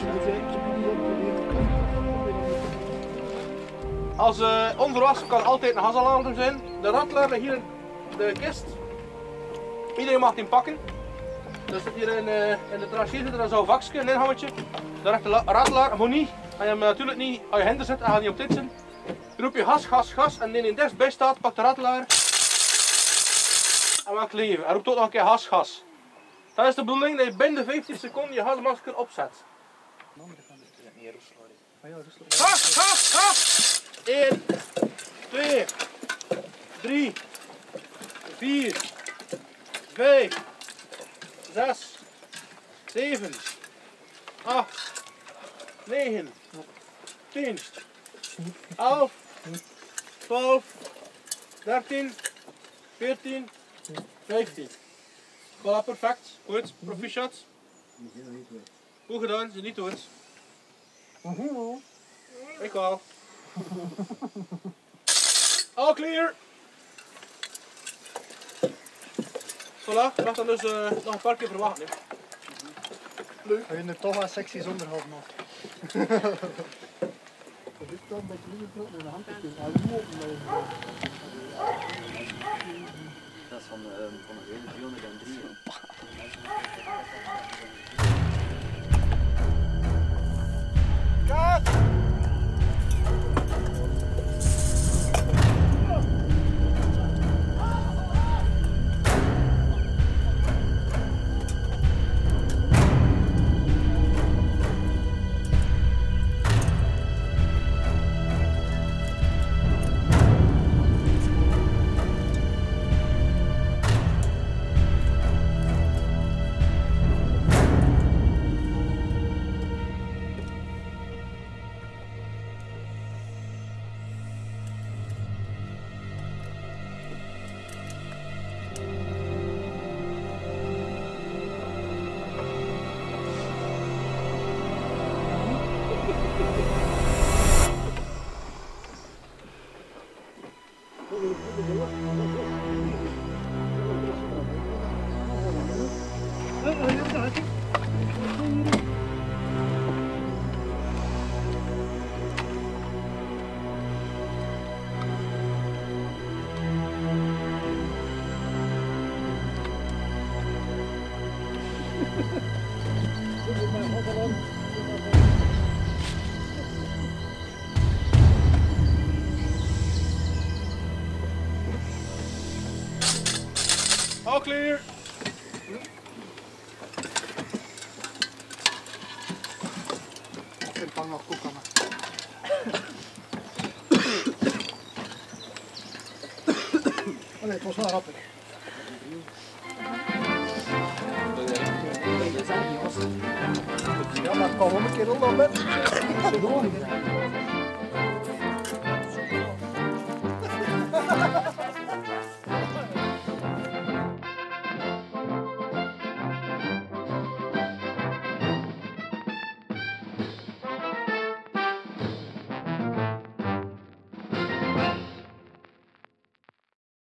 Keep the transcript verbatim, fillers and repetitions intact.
Als uh, onverwachts kan altijd een gasalarm zijn. De rattelaar ligt hier in de kist. Iedereen mag die pakken. Er zit hier in, uh, in de traché zit er een zo'n vakje, een inhoudje. Daar ligt de rattelaar, moet niet. Als je hem natuurlijk niet aan je hinder zit en gaat niet op dit zitten. Dan roep je gas, gas, gas en indien hij dichtbij staat, pakt de rattelaar. En maakt leven. Hij roept ook nog een keer gas, gas. Dat is de bedoeling dat je binnen de vijftien seconden je gasmasker opzet. Gas, gas, gas! één, twee, drie, vier, vijf, zes, zeven, acht, negen, tien, elf, twaalf, dertien, veertien, vijftien. Voilà, perfect. Goed, proficiat. Goed gedaan, ze niet dood. Ik wel. All clear. Voilà, we gaan dus uh, nog een paar keer verwachten. Leuk. Ga je er toch wel sexy zonder hand nog? Dat is dan met je in de hand te kunnen. Dat is van de van de vierhonderddrie. Gas! All clear. Ik vang nog koeken. Oh nee, het was wel rappig. Ja, maar kom om een keer op met.